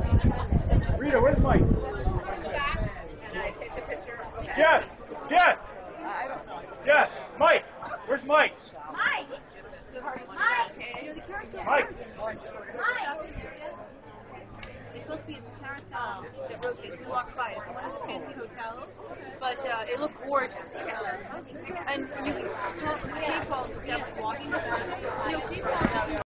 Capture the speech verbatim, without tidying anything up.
Rita, where's Mike? Jeff! Jeff! Jeff! Mike! Where's Mike? Mike! Mike! Mike! It's supposed to be a carousel that rotates. We walked by it. It's one of the fancy hotels, but uh, it looks gorgeous. And you can pay calls instead of walking. You know,